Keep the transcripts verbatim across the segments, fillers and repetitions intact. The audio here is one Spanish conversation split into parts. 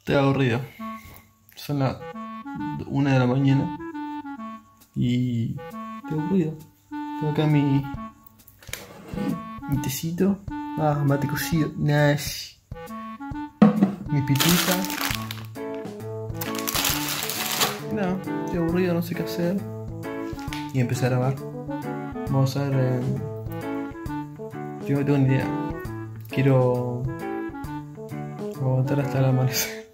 Estoy aburrido. Son las una de la mañana y estoy aburrido. Tengo acá mi, mi tecito. Ah, mate cocido. Nash. Mi pituita. No, estoy aburrido, no sé qué hacer. Y empecé a grabar. Vamos a ver. Eh, yo no tengo ni idea. Quiero aguantar hasta el amanecer.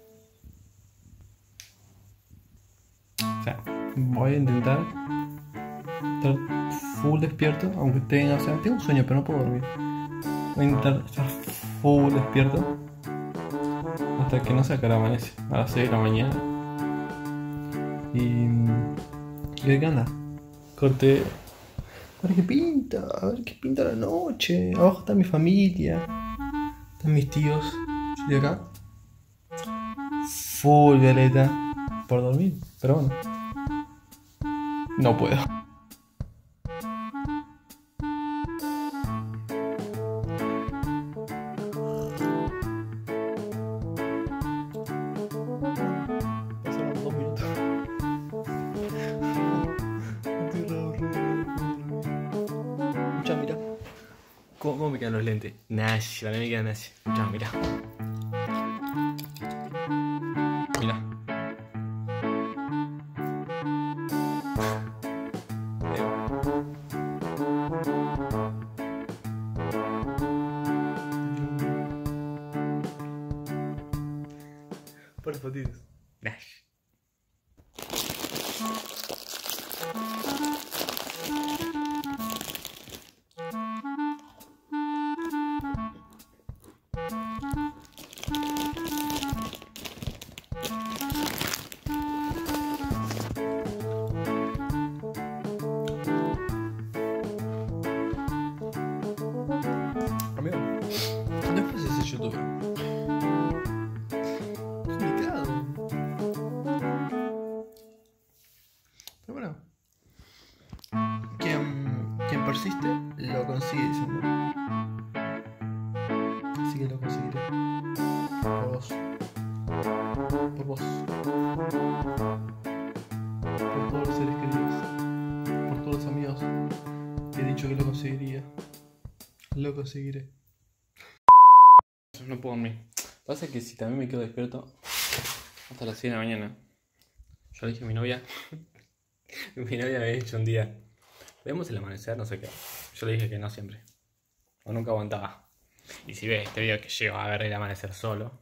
O sea, voy a intentar estar full despierto, aunque tenga, o sea, tengo un sueño, pero no puedo dormir. Voy a intentar estar full despierto hasta que no se acabe amanece, a las seis de la mañana. Y... ¿Y hoy qué anda? Corté... A ver qué pinta, a ver qué pinta la noche. Abajo está mi familia, están mis tíos. Yo estoy acá full violeta por dormir, pero bueno, no puedo. Pasaron dos minutos. Ya, mira. ¿Cómo, ¿Cómo me quedan los lentes? Nash, la mía me queda Nash. Ya, mira. Mira. Por las fotitos. Nash. Amigo, no es ese youtuber. Es complicado. Pero bueno. Quien, quien persiste, lo consigue, dicen, ¿no? Así que lo conseguiré. Por vos. Por vos. Por todos los seres queridos. Por todos los amigos que he dicho que lo conseguiría. Lo conseguiré. No puedo dormir. Pasa que si también me quedo despierto hasta las seis de la mañana. Yo le dije a mi novia. Mi novia me había dicho un día: vemos el amanecer, no sé qué. Yo le dije que no siempre. O nunca aguantaba. Y si ves este video que llego a ver el amanecer solo,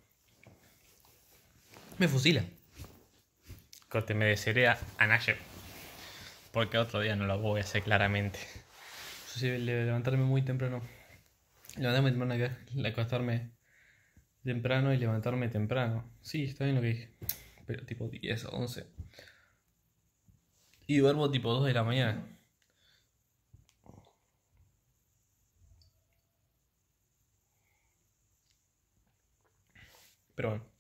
me fusila. Corte, me desherea a Nash. Porque otro día no lo voy a hacer claramente. Yo sí, levantarme muy temprano. Levantarme temprano, acostarme temprano y levantarme temprano. Sí, está bien lo que dije. Pero tipo diez o once. Y duermo tipo dos de la mañana. Pero bueno.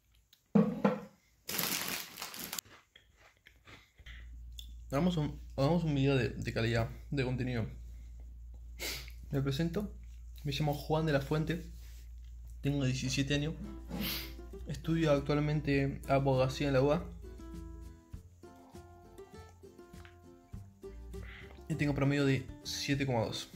Hagamos un, hagamos un video de, de calidad, de contenido. Me presento. Me llamo Juan de la Fuente. Tengo diecisiete años. Estudio actualmente abogacía en la U A. Y tengo promedio de siete coma dos.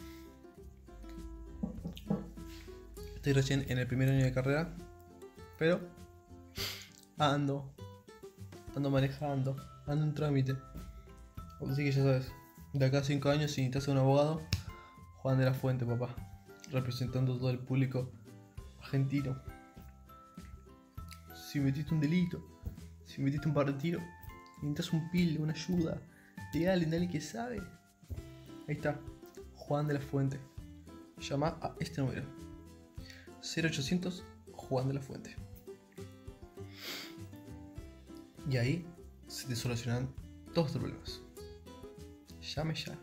Estoy recién en el primer año de carrera. Pero ando. Ando manejando. Ando en trámite. Así que ya sabes. De acá a cinco años, si necesitas un abogado, Juan de la Fuente, papá. Representando todo el público argentino. Si metiste un delito, si metiste un partido, necesitas un pil, una ayuda legal en alguien que sabe. Ahí está, Juan de la Fuente. Llama a este número: cero ochocientos Juan de la Fuente. Y ahí se te solucionan todos tus problemas. Llame ya.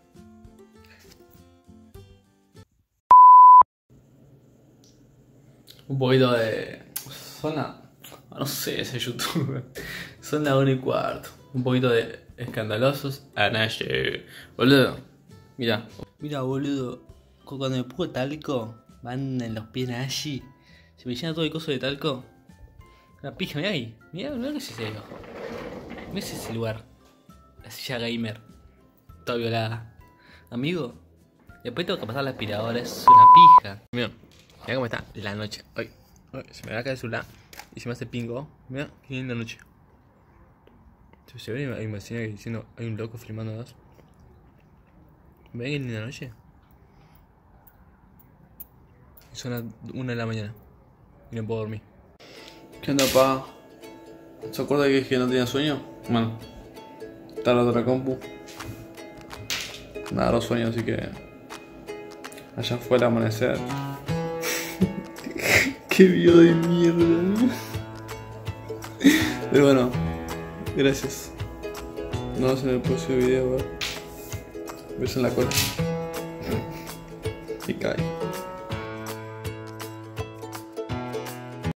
Un poquito de... Son la... No sé, ese youtuber. Son la una y cuarto. Un poquito de escandalosos a Nash. Boludo. Mira. Mira, boludo. Cuando me pongo talco, van en los pies Nash. Se me llena todo el coso de talco. Una pija, mirá ahí. Mirá, mirá qué es ese. ¿Qué es ese lugar? La silla gamer. Toda violada. Amigo, después tengo que pasar la aspiradora, es una pija. Mirá, mirá cómo está la noche. Ay, ay, se me va a caer el celular y se me hace pingo. Mirá, qué linda noche. Se ve, hay una vecina diciendo, hay un loco filmando dos. ¿Ven qué linda noche? Son las una de la mañana y no puedo dormir. ¿Qué onda, pa? ¿Se acuerda que dije que no tenía sueño? Bueno, está la otra compu. Me agarró sueño, así que allá fue el amanecer. Qué video de mierda. Pero bueno, gracias. Nos vemos en el próximo video. Beso en la cola. Y cae.